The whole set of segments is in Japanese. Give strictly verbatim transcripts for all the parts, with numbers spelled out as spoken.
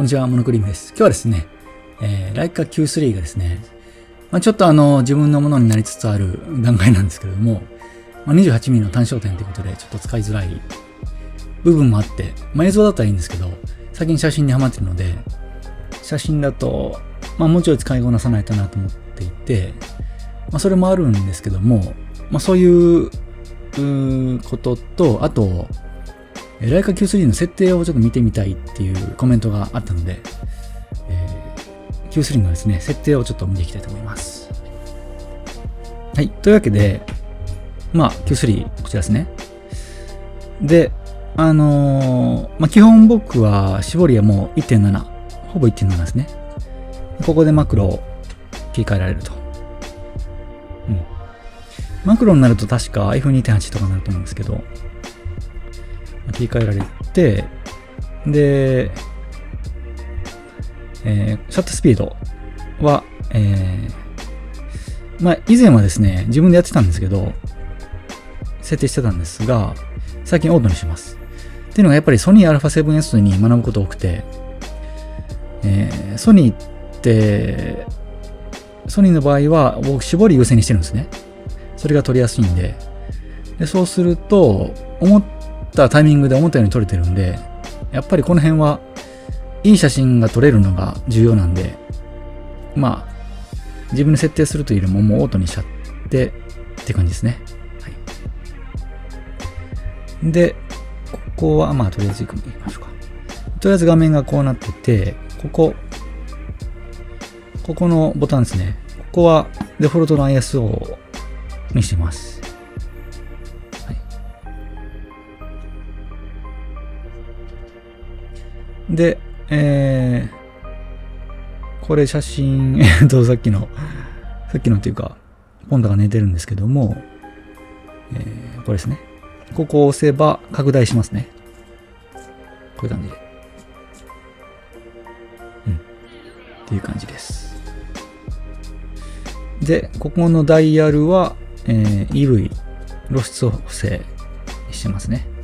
こんにちは、モノクリームです。今日はですね、えー、ライカ キュースリー がですね、まあ、ちょっとあの、自分のものになりつつある段階なんですけれども、まあ、にじゅうはちミリの単焦点ということで、ちょっと使いづらい部分もあって、まあ、映像だったらいいんですけど、最近写真にハマってるので、写真だと、まあ、もうちょい使いこなさないとなと思っていて、まあ、それもあるんですけども、まあ、そういうことと、あと、ライカ キュースリー の設定をちょっと見てみたいっていうコメントがあったので、えー、キュースリー のですね、設定をちょっと見ていきたいと思います。はい。というわけで、まあ、キュースリー、こちらですね。で、あのー、まあ、基本僕は絞りはもう いってんなな、ほぼ いってんなな ですね。ここでマクロを切り替えられると。うん。マクロになると確か エフにてんはち とかになると思うんですけど、切り替えられて、で、えー、シャッタースピードは、えー、まあ、以前はですね、自分でやってたんですけど、設定してたんですが、最近オートにします。っていうのがやっぱりソニー アルファセブンエス に学ぶこと多くて、えー、ソニーって、ソニーの場合は僕絞り優先にしてるんですね。それが撮りやすいんで。で、そうすると、思ったタイミングで思ったように撮れてるんで、やっぱりこの辺はいい写真が撮れるのが重要なんで、まあ、自分で設定するというよりももうオートにしちゃってって感じですね。はい。で、ここは、まあ、とりあえず行きましょうか。とりあえず画面がこうなってて、ここ、ここのボタンですね。ここはデフォルトの アイエスオー にしてます。はい、で、えー、これ写真、えっと、さっきの、さっきのっていうか、ポンダが寝てるんですけども、えー、これですね。ここを押せば拡大しますね。こういう感じで。うん。っていう感じです。で、ここのダイヤルは、えー、イーブイ、露出補正にしてますね。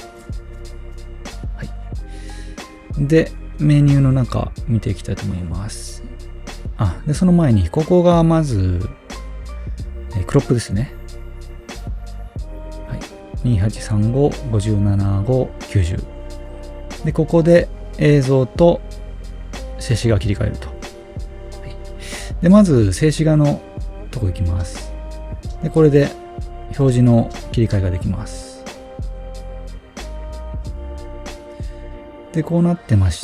はい。で、メニューの中見ていきたいと思います。あ、で、その前に、ここがまず、えー、クロップですね。にはちさんご、ごじゅうなな、ご、きゅうじゅう。で、ここで映像と静止画切り替えると。はい、で、まず静止画のとこ行きます。で、これで表示の切り替えができます。で、こうなってまして、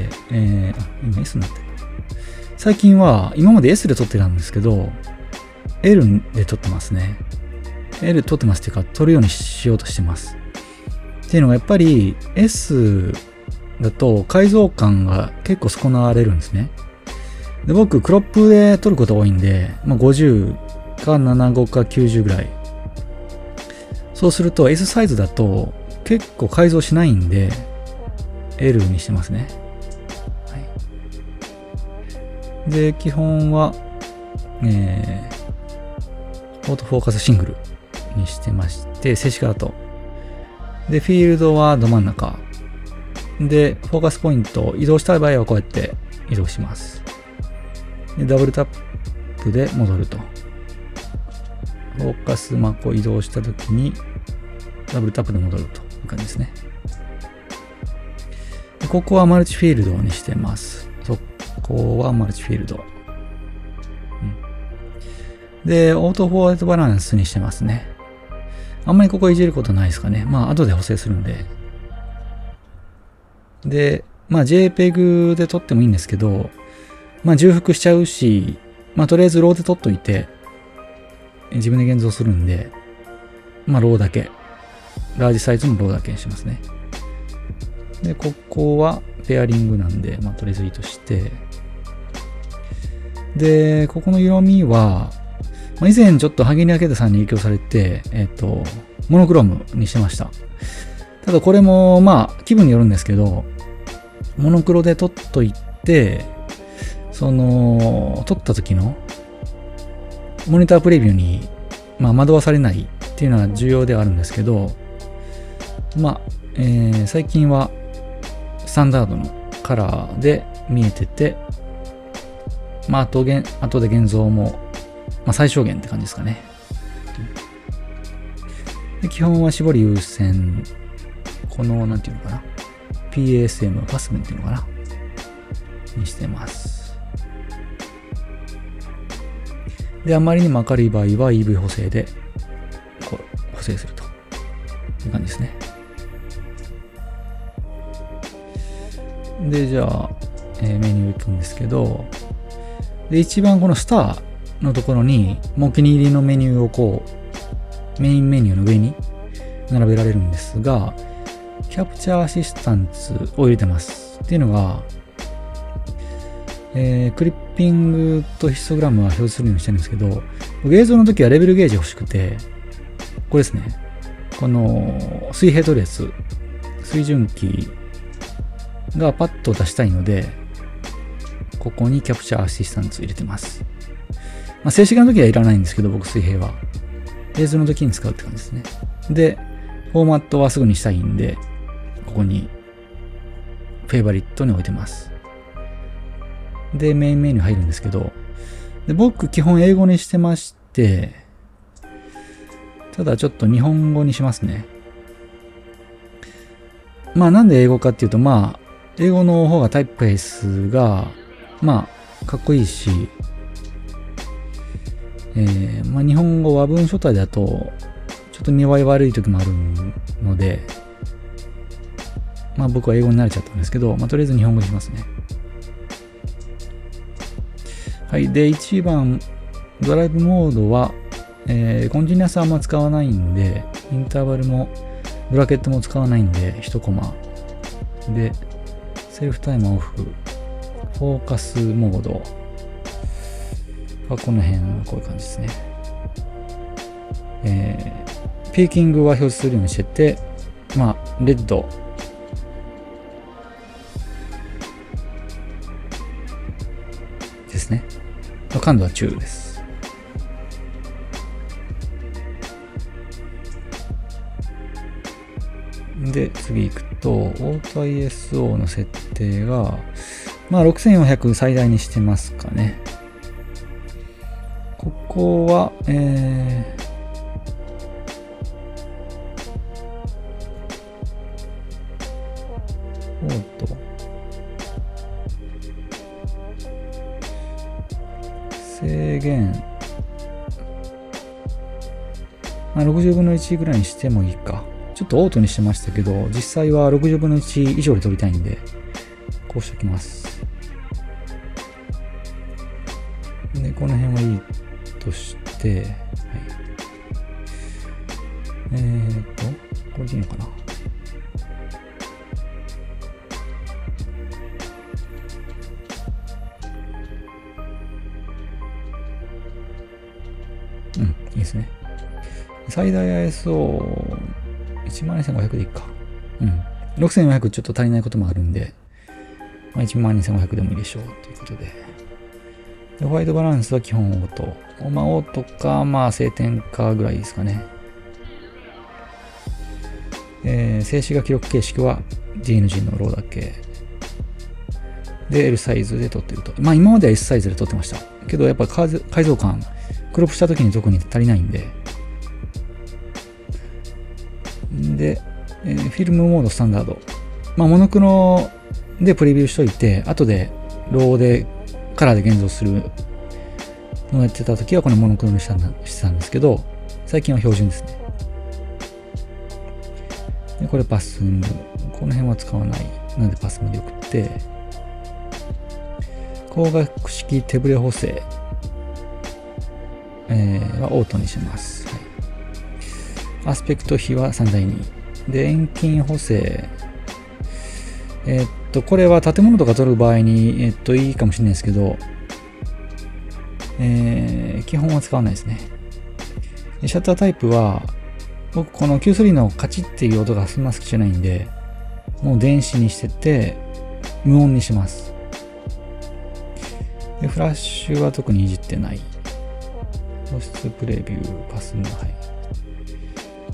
えー、あ、今 S になってる。最近は、今まで エス で撮ってたんですけど、エル で撮ってますね。L 撮ってますっていうか、撮るようにしようとしてます。っていうのがやっぱり S だと解像感が結構損なわれるんですね。で、僕クロップで撮ること多いんで、まあ、ごじゅうかななじゅうごかきゅうじゅうぐらい。そうすると S サイズだと結構改造しないんで L にしてますね。はい、で、基本は、えー、オートフォーカスシングルにしてまして、静止画だと。で、フィールドはど真ん中。で、フォーカスポイントを移動したい場合はこうやって移動します。で、ダブルタップで戻ると。フォーカスマークを移動したときに、ダブルタップで戻るという感じですね。で、ここはマルチフィールドにしてます。そこはマルチフィールド。うん、で、オートフォワードバランスにしてますね。あんまりここいじることないですかね。まあ、後で補正するんで。で、まあ、JPEG で撮ってもいいんですけど、まあ、重複しちゃうし、まあ、とりあえずローで撮っといて、自分で現像するんで、まあ、ローだけ。ラージサイズのローだけにしますね。で、ここはペアリングなんで、まあ、とりあえずいいとして、で、ここの色味は、以前ちょっとハゲニアケタさんに影響されて、えっと、モノクロームにしてました。ただこれも、まあ、気分によるんですけど、モノクロで撮っといて、その、撮った時の、モニタープレビューに、まあ、惑わされないっていうのは重要ではあるんですけど、まあ、えー、最近は、スタンダードのカラーで見えてて、まあ、あと、あとで現像も、まあ、最小限って感じですかね。で基本は絞り優先、この、なんていうのかな。ピーエーエスエム、パスメンっていうのかな。にしてます。で、あまりにも明るい場合は イーブイ 補正で、こう、補正するという感じですね。で、じゃあ、えー、メニュー行くんですけど、で、一番このスターのところに、お気に入りのメニューをこう、メインメニューの上に並べられるんですが、キャプチャーアシスタンツを入れてます。っていうのが、えー、クリッピングとヒストグラムは表示するようにしてるんですけど、映像の時はレベルゲージ欲しくて、これですね。この水平取るやつ、水準器がパッと出したいので、ここにキャプチャーアシスタント入れてます。まあ、静止画の時はいらないんですけど、僕水平は。映像の時に使うって感じですね。で、フォーマットはすぐにしたいんで、ここにフェイバリットに置いてます。で、メインメニュー入るんですけど、で僕基本英語にしてまして、ただちょっと日本語にしますね。まあなんで英語かっていうと、まあ、英語の方がタイプフェイスが、まあ、かっこいいし、えー、まあ日本語和文書体だと、ちょっと見栄え悪い時もあるので、まあ僕は英語に慣れちゃったんですけど、まあとりあえず日本語にしますね。はい。で、いちばん、ドライブモードは、えー、コンティニュアスあんま使わないんで、インターバルも、ブラケットも使わないんで、いちコマ。で、セルフタイムオフ、フォーカスモード。あ、この辺、こういう感じですね。えー、ピーキングは表示するようにしてて、まあ、レッド。ですね。感度は中です。で、次行くと、オート アイエスオー の設定が、まあろくせんよんひゃく最大にしてますかね。ここは、えー、オート。制限、まあ、ろくじゅうぶんのいちぐらいにしてもいいか。ちょっとオートにしてましたけど、実際はろくじゅうぶんのいち以上で撮りたいんで、こうしておきます。で、この辺はいいとして、はい、えーと、これでいいのかな。うん、いいですね。最大 アイエスオーいちまんにせんごひゃくでいいか。うん。ろくせんよんひゃくちょっと足りないこともあるんで、まあ、いちまんにせんごひゃくでもいいでしょうということで。でホワイトバランスは基本オート。まあ、オートか、まあ、晴天かぐらいですかね。えー、静止画記録形式は ディーエヌジー のローだけ。で、L サイズで撮ってると。まあ、今までは S サイズで撮ってました。けど、やっぱ解像感、クロップした時に特に足りないんで。で、えー、フィルムモードスタンダード。まあ、モノクロでプレビューしといて、後でローでカラーで現像するのをやってた時はこのモノクロにしたんしてたんですけど、最近は標準ですね。でこれパスム。この辺は使わない。なんでパスムで送って、光学式手ブレ補正、えー、はオートにします。はい、アスペクト比はさん対に。で、遠近補正。えー、っと、これは建物とか撮る場合に、えー、っと、いいかもしれないですけど、えー、基本は使わないですね。シャッタータイプは、僕この キュースリー のカチッっていう音がそんな好きじゃないんで、もう電子にしてて、無音にします。で、フラッシュは特にいじってない。露出プレビュー、パスの、はい。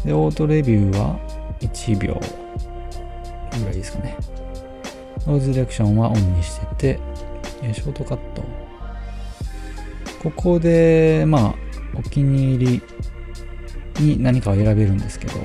で、オートレビューはいちびょうぐらいですかね。 ノイズディレクションはオンにしてて、ショートカット。ここで、まあ、お気に入りに何かを選べるんですけど、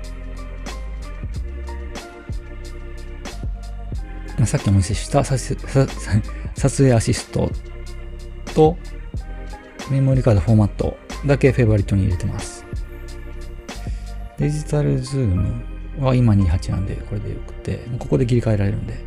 さっきお見せした撮影アシストとメモリカードフォーマットだけフェイバリットに入れてます。デジタルズームは今にじゅうはちなんでこれでよくて、ここで切り替えられるんで。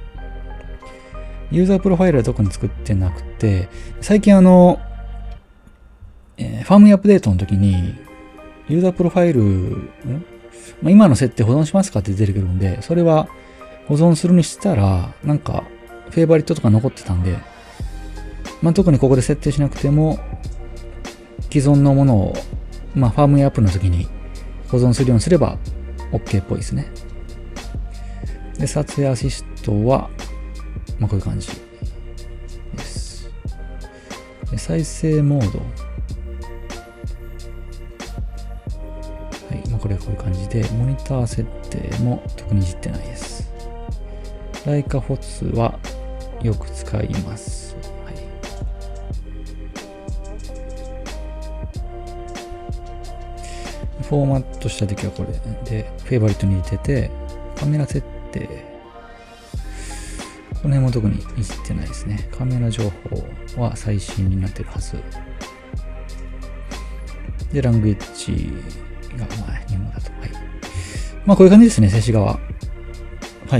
ユーザープロファイルは特に作ってなくて、最近あの、えー、ファームウェアアップデートの時に、ユーザープロファイル、んまあ、今の設定保存しますかって出てくるんで、それは保存するにしたら、なんか、フェイバリットとか残ってたんで、まあ、特にここで設定しなくても、既存のものを、まあ、ファームウェアアップの時に保存するようにすれば OK っぽいですね。で、撮影アシストは、まあ、こういう感じです。で、再生モード。はい、まあ、これはこういう感じで、モニター設定も特にいじってないです。ライカフォツはよく使います。はい、フォーマットした時はこれで、フェイバリットに入れてて、カメラ設定。この辺も特にいじってないですね。カメラ情報は最新になってるはず。で、ラングエッジが、まあ、日本語だと。はい。まあ、こういう感じですね、静止画は。はい。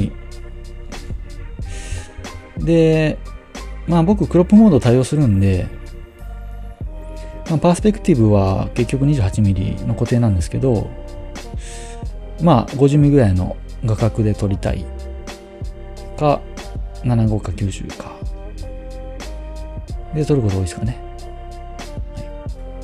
で、まあ、僕、クロップモード対応するんで、まあ、パースペクティブは結局 にじゅうはちミリ の固定なんですけど、まあ、ごじゅうミリぐらいの画角で撮りたいか、ななじゅうごかきゅうじゅうか。で、撮ること多いですかね。はい、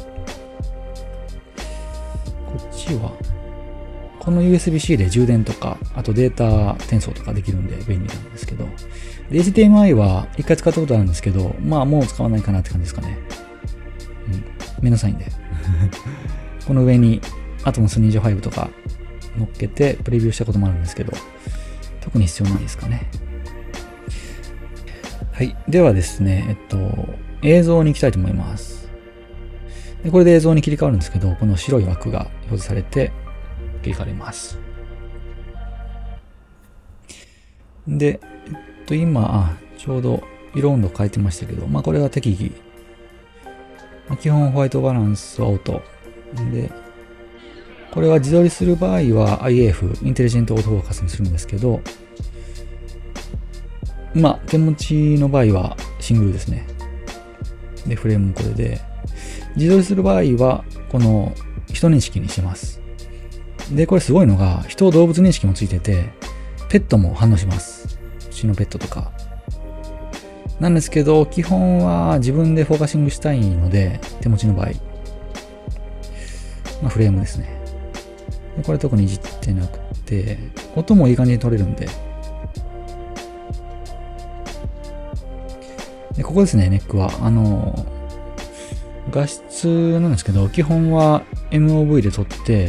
こっちは、この ユーエスビー-C で充電とか、あとデータ転送とかできるんで便利なんですけど、エイチディーエムアイ は一回使ったことあるんですけど、まあもう使わないかなって感じですかね。うん。めんどくさいんで。この上に アトムスにじゅうご とか乗っけてプレビューしたこともあるんですけど、特に必要ないですかね。はい。ではですね、えっと、映像に行きたいと思います。でこれで映像に切り替わるんですけど、この白い枠が表示されて切り替わります。で、えっと、今、ちょうど色温度変えてましたけど、まあこれは適宜。まあ、基本ホワイトバランスはオート。で、これは自撮りする場合は アイエーエフ、インテリジェントオートフォーカスにするんですけど、まあ、手持ちの場合はシングルですね。で、フレームもこれで。自撮りする場合は、この人認識にします。で、これすごいのが、人動物認識もついてて、ペットも反応します。うちのペットとか。なんですけど、基本は自分でフォーカシングしたいので、手持ちの場合。まあ、フレームですね。でこれ特にいじってなくて、音もいい感じに取れるんで、でここですね、ネックは。あの、画質なんですけど、基本は エムオーブイ で撮って、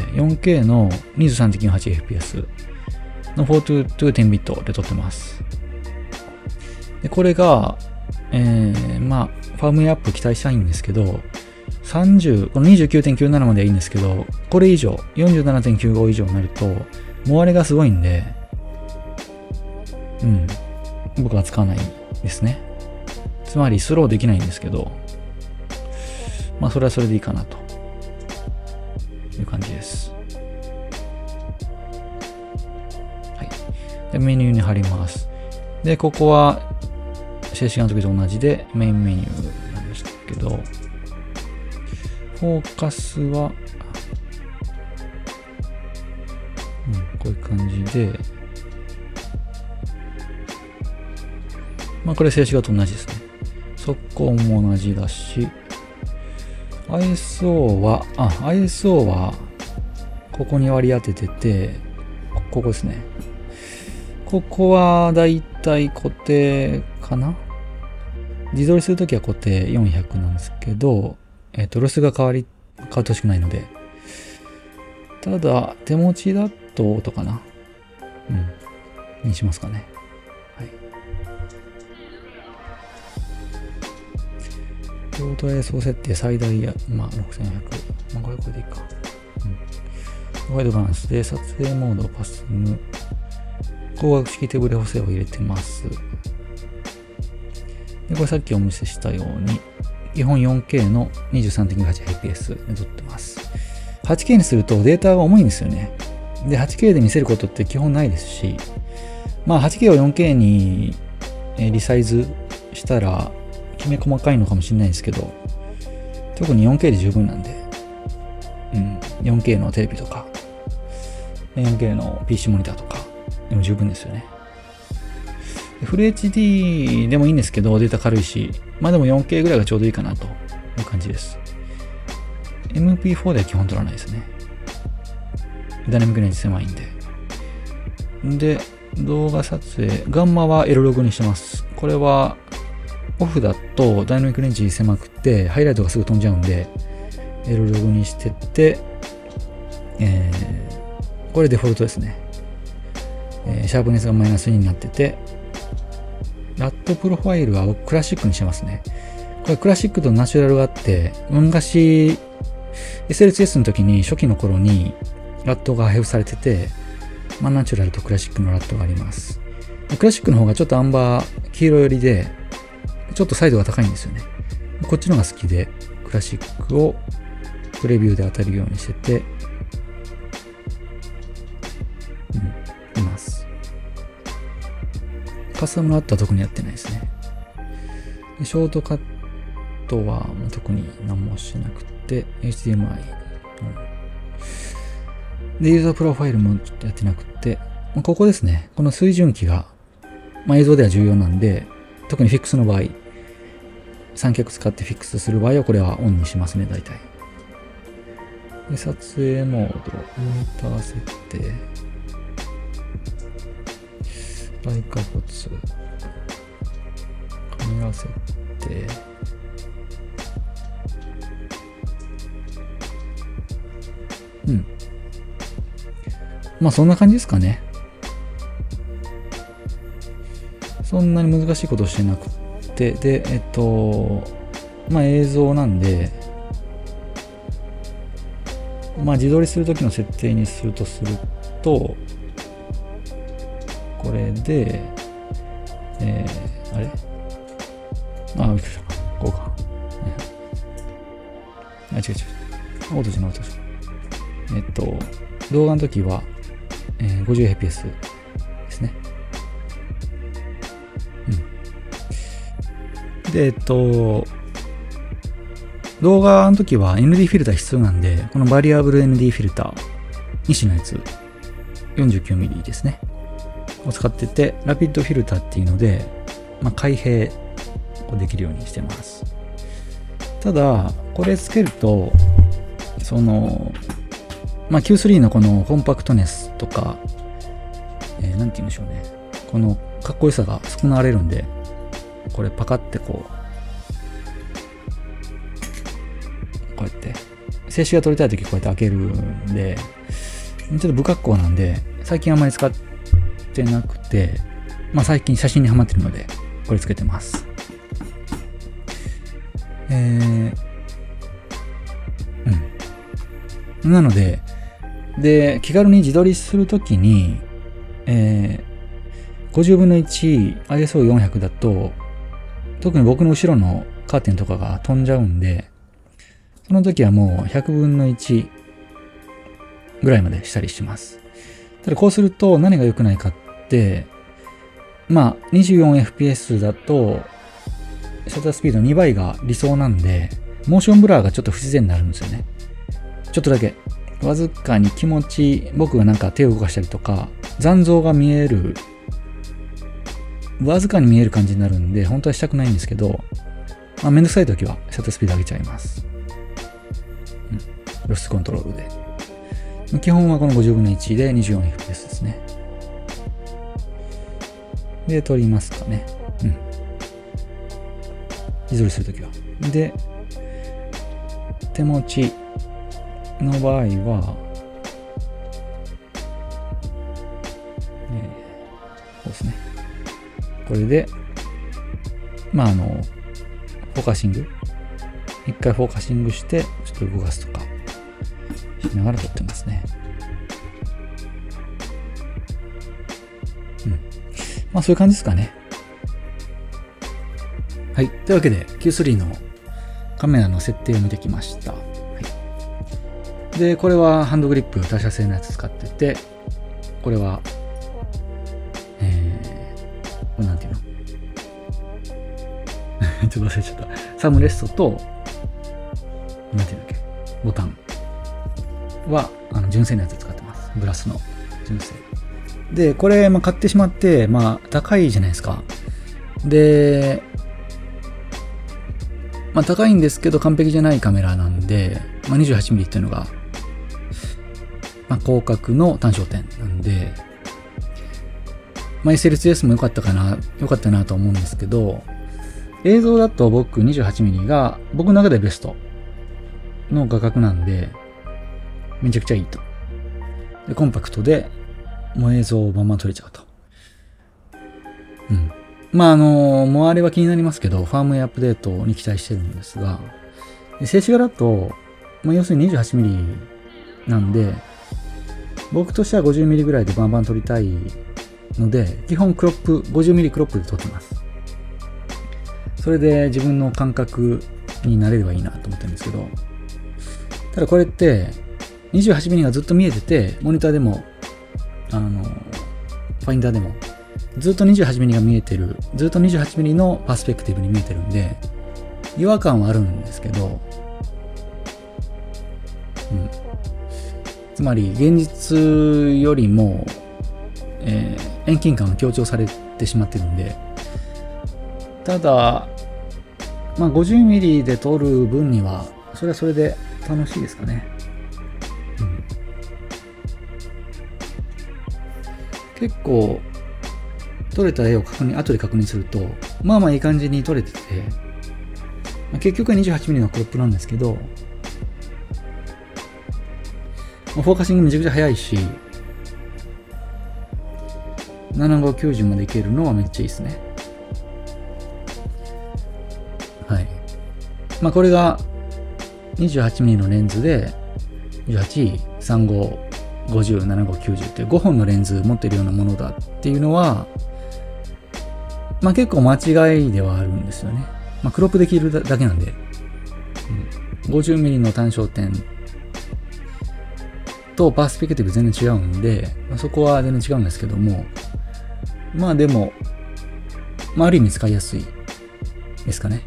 よんケー の にじゅうさんてんきゅうはちエフピーエス の フォートゥートゥーテンビットで撮ってます。で、これが、えー、まあ、ファームウェアアップ期待したいんですけど、さんじゅう、この にじゅうきゅうてんきゅうなな まではいいんですけど、これ以上、よんじゅうななてんきゅうご 以上になると、もうあれがすごいんで、うん、僕は使わないですね。つまりスローできないんですけど、まあそれはそれでいいかなという感じです。はい。で、メニューに貼ります。で、ここは静止画の時と同じでメインメニューなんですけど、フォーカスは、うん、こういう感じで、まあこれ静止画と同じですね。速攻も同じだし、アイエスオー は、あ、アイエスオー は、ここに割り当ててて、ここですね。ここはだいたい固定かな？自撮りするときは固定よんひゃくなんですけど、えっと、ロスが変わり、変わってほしくないので。ただ、手持ちだと音かな？うん。にしますかね。はい。 オート映像設定最大や、まあ、ろくせんよんひゃく。まあ、これこれでいいか。うん。ワイドバランスで撮影モード、パスム、光学式手ブレ補正を入れてます。で、これさっきお見せしたように、基本 よんケー の にじゅうさんてんきゅうはちエフピーエス で撮ってます。はちケー にするとデータが重いんですよね。で、はちケー で見せることって基本ないですし、まあ はちケー を よんケー にリサイズしたらきめ細かいのかもしれないですけど、特に よんケー で十分なんで、うん、よんケー のテレビとか、よんケー の ピーシー モニターとかでも十分ですよね。フル エイチディー でもいいんですけど、データ軽いし、まあでも よんケー ぐらいがちょうどいいかなという感じです。エムピーフォー では基本取らないですね。ダイナミックレンジ狭いんで。で、動画撮影、ガンマは エルログにしてます。これは、オフだとダイナミックレンジ狭くて、ハイライトがすぐ飛んじゃうんで、エルログにしてって、えー、これデフォルトですね。えー、シャープネスがマイナスにになってて、ラットプロファイルはクラシックにしてますね。これクラシックとナチュラルがあって、昔 エスエルツーエス の時に初期の頃にラットが配布されてて、まあナチュラルとクラシックのラットがあります。クラシックの方がちょっとアンバー黄色寄りで、ちょっとサイドが高いんですよね。こっちのが好きで、クラシックをプレビューで当たるようにしてて、うん、います。カスタムのあったら特にやってないですね。でショートカットはもう特に何もしなくて、エイチディーエムアイ、うん、で、ユーザープロファイルもちょっとやってなくて、まあ、ここですね。この水準器が、まあ、映像では重要なんで、特にフィックスの場合、三脚使ってフィックスする場合はこれはオンにしますね、大体。で、撮影モード、モニター設定、ライカボツ、カメラ設定、うん。まあそんな感じですかね。そんなに難しいことをしてなくて、で、えっと、まあ映像なんで、まあ自撮りするときの設定にするとすると、これで、えー、あれあ、びっくりした。こうか。あ、違う違う。オートじゃない、オートじゃない。えっと、動画の時は、えー、ごじゅうエフピーエス ですね。うん。で、えっと、動画の時は エヌディー フィルター必要なんで、このバリアブル エヌディー フィルター、西のやつ、よんじゅうきゅうミリ ですね。を使ってて、ラピッドフィルターっていうので、まあ、開閉をできるようにしてます。ただ、これつけると、その、まあ、キュースリー のこのコンパクトネスとか、えー、なんて言うんでしょうね。このかっこよさが損なわれるんで、これパカってこう、こうやって、静止が撮りたいときこうやって開けるんで、ちょっと不格好なんで、最近あんまり使ってなくて、まあ最近写真にハマってるので、これつけてます。えー、うん。なので、で、気軽に自撮りするときに、えー、ごじゅうぶんのいち アイエスオーよんひゃく だと、特に僕の後ろのカーテンとかが飛んじゃうんで、その時はもうひゃくぶんのいちぐらいまでしたりします。ただこうすると何が良くないかって、まあ にじゅうよんエフピーエス だとシャッタースピードにばいが理想なんで、モーションブラーがちょっと不自然になるんですよね。ちょっとだけ。わずかに気持ち、僕がなんか手を動かしたりとか、残像が見える、わずかに見える感じになるんで、本当はしたくないんですけど、まあめんどくさい時はシャッタースピード上げちゃいます。うん。露出コントロールで。基本はこのごじゅうぶんのいちで にじゅうよんエフピーエス ですね。で、撮りますかね。うん。自撮りするときは。で、手持ちの場合は、えー、こうですね。これで、まあ、あの、フォーカシング一回フォーカシングして、ちょっと動かすとか、しながら撮ってますね。うん。まあそういう感じですかね。はい。というわけで キュースリー のカメラの設定を見てきました。はい、で、これはハンドグリップ他社製のやつ使ってて、これは、えー、これなんていうのちょっと忘れちゃった。サムレストと、なんていうんだっけ、ボタンは、あの、純正のやつ使ってます。ブラスの純正。で、これ、まあ、買ってしまって、まあ、高いじゃないですか。で、まあ、高いんですけど、完璧じゃないカメラなんで、まあ、にじゅうはちミリ っていうのが、まあ、広角の単焦点なんで、まあ、エスエルツーエス も良かったかな、良かったなと思うんですけど、映像だと僕 にじゅうはちミリ が僕の中でベストの画角なんで、めちゃくちゃいいと。で、コンパクトで、もう映像をバンバン撮れちゃうと。うん。まあ、あの、もうあれは気になりますけど、ファームウェアアップデートに期待してるんですが、静止画だと、まあ、要するに にじゅうはちミリ なんで、僕としては ごじゅうミリ ぐらいでバンバン撮りたいので、基本クロップ、ごじゅうミリ クロップで撮ってます。それで自分の感覚になれればいいなと思ってるんですけど、ただこれって、にじゅうはちミリ がずっと見えてて、モニターでも、あの、ファインダーでも、ずっと にじゅうはちミリ が見えてる、ずっと にじゅうはちミリ のパースペクティブに見えてるんで、違和感はあるんですけど、うん。つまり、現実よりも、えー、遠近感が強調されてしまってるんで、ただ、まあ、ごじゅうミリ で撮る分には、それはそれで楽しいですかね。うん、結構、撮れた絵を確認、後で確認すると、まあまあいい感じに撮れてて、まあ、結局は にじゅうはちミリ のクロップなんですけど、フォーカシングめちゃくちゃ速いし、ななごきゅうじゅうまでいけるのはめっちゃいいですね。はい。まあこれが にじゅうはちミリ のレンズで、にじゅうはち、さんじゅうご、ごじゅう、ななご、きゅうじゅうってごほんのレンズ持ってるようなものだっていうのは、まあ結構間違いではあるんですよね。まあクロップできるだけなんで、うん、ごじゅうミリ の単焦点とパースペクティブ全然違うんで、まあ、そこは全然違うんですけども、まあでも、まあある意味使いやすいですかね。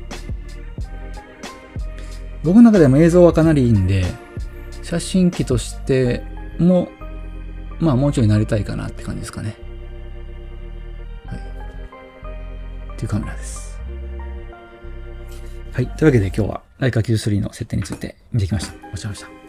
僕の中でも映像はかなりいいんで、写真機としても、まあもうちょいなりたいかなって感じですかね。はい。っていうカメラです。はい。というわけで今日はライカ キュースリー の設定について見てきました。ご視聴ありがとうございました。